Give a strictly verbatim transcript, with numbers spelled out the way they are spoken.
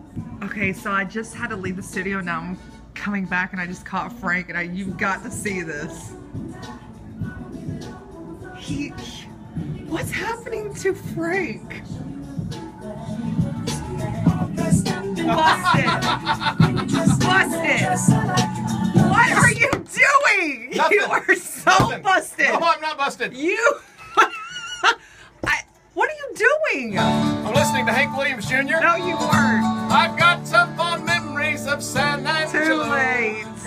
Okay, so I just had to leave the studio. Now I'm coming back, and I just caught Frank, and I, you've got to see this. He, he what's happening to Frank? Busted! Busted! What are you doing? Nothing. You are so Nothing. busted. No, I'm not busted. You. I, what are you doing? I'm listening to Hank Williams Junior No, you weren't. I've got some fond memories of San Angelo. Too late.